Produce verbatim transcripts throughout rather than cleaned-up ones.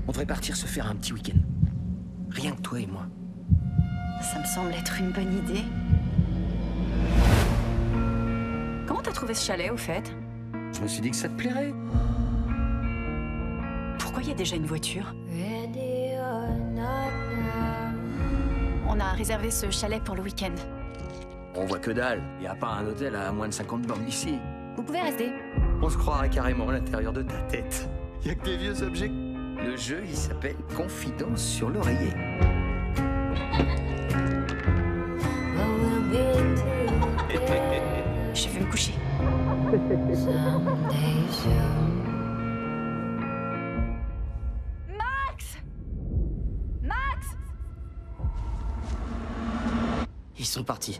On devrait partir se faire un petit week-end. Rien que toi et moi. Ça me semble être une bonne idée. Comment t'as trouvé ce chalet, au fait? Je me suis dit que ça te plairait. Pourquoi il y a déjà une voiture? On a réservé ce chalet pour le week-end. On voit que dalle. Il n'y a pas un hôtel à moins de cinquante bornes d'ici. Vous pouvez rester. On se croirait carrément à l'intérieur de ta tête. Il y a que des vieux objets. Le jeu, il s'appelle Confidence sur l'oreiller. Je vais me coucher. Max! Max! Ils sont partis.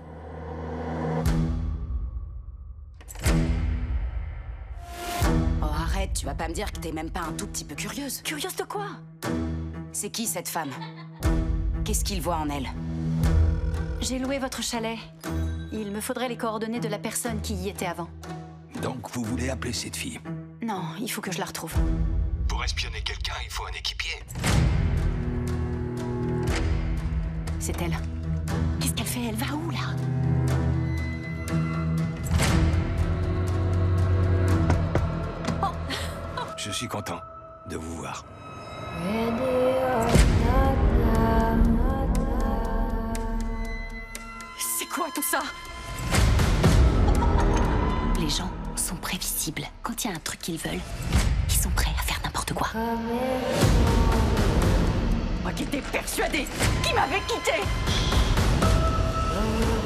Oh, arrête, tu vas pas me dire que t'es même pas un tout petit peu curieuse. Curieuse de quoi? C'est qui cette femme? Qu'est-ce qu'il voit en elle? J'ai loué votre chalet. Il me faudrait les coordonnées de la personne qui y était avant. Donc vous voulez appeler cette fille? Non, il faut que je la retrouve. Pour espionner quelqu'un, il faut un équipier. C'est elle. Qu'est-ce qu'elle fait? Elle va où, là? Je suis content de vous voir. C'est quoi tout ça? Les gens sont prévisibles. Quand il y a un truc qu'ils veulent, ils sont prêts à faire n'importe quoi. Moi qui étais persuadée qu'il m'avait quitté.